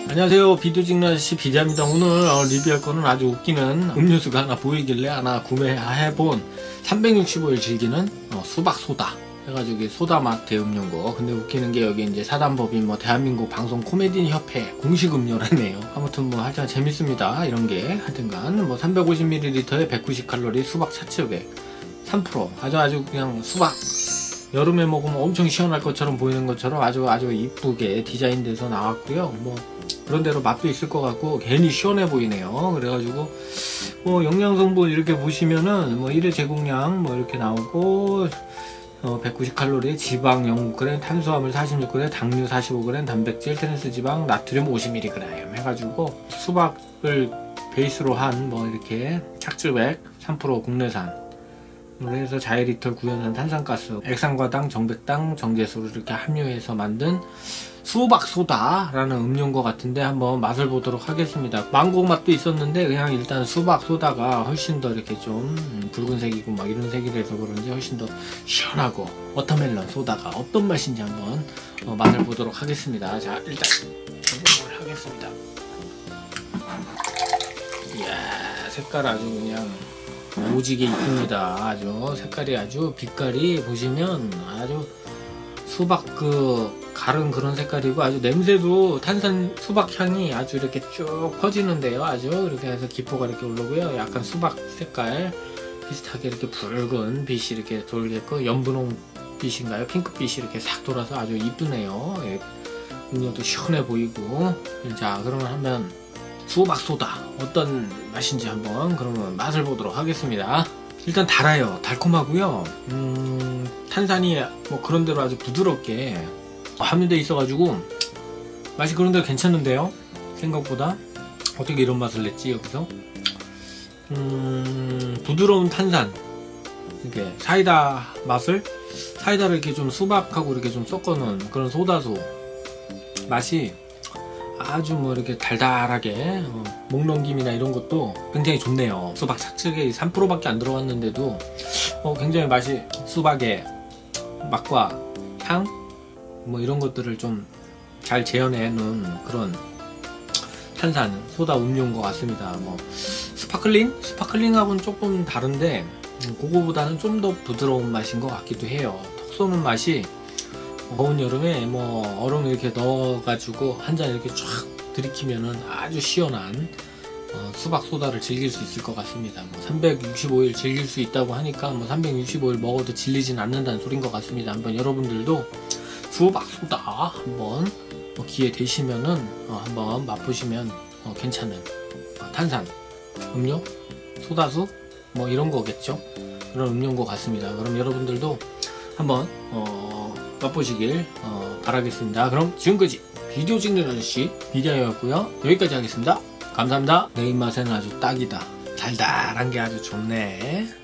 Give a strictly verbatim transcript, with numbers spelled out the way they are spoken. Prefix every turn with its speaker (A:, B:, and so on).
A: 안녕하세요, 비디오 찍는 아저씨 비디아입니다. 오늘 어, 리뷰할 거는 아주 웃기는 음료수가 하나 보이길래 하나 구매해본 삼백육십오 일 즐기는 어, 수박소다 해가지고 이게 소다 맛 대음료인. 근데 웃기는 게 여기 이제 사단법인 뭐 대한민국 방송 코미디 협회 공식 음료라네요. 아무튼 뭐 하여튼 재밌습니다. 이런 게 하여튼간 뭐 삼백오십 밀리리터에 백구십 칼로리 수박 차츠백 삼 퍼센트 아주 아주 그냥 수박 여름에 먹으면 엄청 시원할 것처럼 보이는 것처럼 아주 아주 이쁘게 디자인돼서 나왔고요. 뭐 그런대로 맛도 있을 것 같고 괜히 시원해 보이네요. 그래가지고 뭐 영양성분 이렇게 보시면은 뭐 일 회 제공량 뭐 이렇게 나오고 어 백구십 칼로리, 지방 영 그램, 탄수화물 사십육 그램, 당류 사십오 그램, 단백질, 트랜스 지방, 나트륨 오십 밀리그램 해가지고 수박을 베이스로 한 뭐 이렇게 착즙액 삼 퍼센트 국내산 그래서 자이리톨, 구연산, 탄산가스, 액상과당, 정백당, 정제수를 이렇게 함유해서 만든 수박소다라는 음료인 것 같은데 한번 맛을 보도록 하겠습니다. 망고 맛도 있었는데 그냥 일단 수박소다가 훨씬 더 이렇게 좀 붉은색이고 막 이런 색이 돼서 그런지 훨씬 더 시원하고 워터멜론 소다가 어떤 맛인지 한번 어, 맛을 보도록 하겠습니다. 자, 일단 적용을 하겠습니다. 이야, 색깔 아주 그냥 오지게 이쁩니다. 아주 색깔이 아주 빛깔이 보시면 아주 수박 그 가른 그런 색깔이고 아주 냄새도 탄산 수박 향이 아주 이렇게 쭉 퍼지는데요. 아주 이렇게 해서 기포가 이렇게 올라오고요. 약간 수박 색깔 비슷하게 이렇게 붉은 빛이 이렇게 돌겠고 연분홍 빛인가요? 핑크빛이 이렇게 싹 돌아서 아주 이쁘네요. 예. 음료도 시원해 보이고. 자, 그러면 한번 수박소다 어떤 맛인지 한번 그러면 맛을 보도록 하겠습니다. 일단 달아요. 달콤하고요. 음, 탄산이 뭐 그런대로 아주 부드럽게 함유되어 있어가지고 맛이 그런대로 괜찮은데요. 생각보다 어떻게 이런 맛을 냈지 여기서. 음, 부드러운 탄산 이렇게 사이다 맛을 사이다를 이렇게 좀 수박하고 이렇게 좀 섞어놓은 그런 소다수 맛이 아주 뭐 이렇게 달달하게 어, 목 넘김이나 이런 것도 굉장히 좋네요. 수박 착즙이 삼 퍼센트 밖에 안 들어갔는데도 어, 굉장히 맛이 수박의 맛과 향 뭐 이런 것들을 좀 잘 재현해 놓은 그런 탄산 소다 음료인 것 같습니다. 뭐 스파클링? 스파클링하고는 조금 다른데 음, 그거보다는 좀 더 부드러운 맛인 것 같기도 해요. 톡 쏘는 맛이 더운 여름에 뭐 얼음 이렇게 넣어가지고 한 잔 이렇게 쫙 들이키면은 아주 시원한 어, 수박 소다를 즐길 수 있을 것 같습니다. 뭐 삼백육십오 일 즐길 수 있다고 하니까 뭐 삼백육십오 일 먹어도 질리진 않는다는 소린 것 같습니다. 한번 여러분들도 수박 소다 한번 뭐 기회 되시면은 어, 한번 맛보시면 어, 괜찮은 어, 탄산 음료, 소다수 뭐 이런 거겠죠. 그런 음료인 것 같습니다. 그럼 여러분들도 한번 어, 맛보시길 어, 바라겠습니다. 그럼 지금까지 비디오 찍는 아저씨 비디아였고요. 여기까지 하겠습니다. 감사합니다. 내 입맛에는 아주 딱이다. 달달한 게 아주 좋네.